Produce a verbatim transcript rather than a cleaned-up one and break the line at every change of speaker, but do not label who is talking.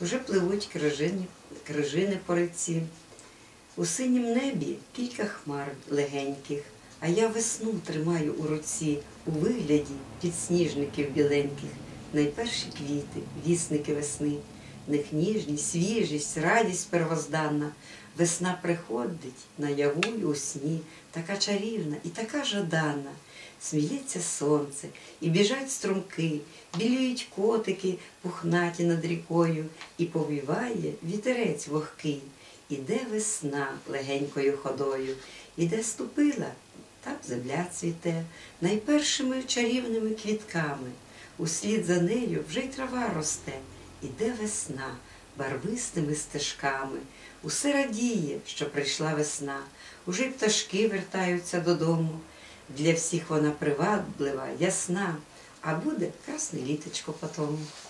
Уже пливуть крижини, крижини по реці. У синім небі кілька хмар легеньких, а я весну тримаю у руці, у вигляді підсніжників біленьких. Найперші квіти, вісники весни, в них ніжність, свіжість, радість первозданна. Весна приходить наяву й у сні, така чарівна і така жадана. Сміється сонце, і біжать струмки, біліють котики пухнаті над рікою, і повіває вітерець вогкий. Іде весна легенькою ходою, іде ступила, так земля цвіте, найпершими чарівними квітками. Услід за нею вже й трава росте. Іде весна барвистими стежками. Усе радіє, що прийшла весна. Уже й пташки вертаються додому. Для всіх вона приваблива, ясна, а буде красне літочко потому.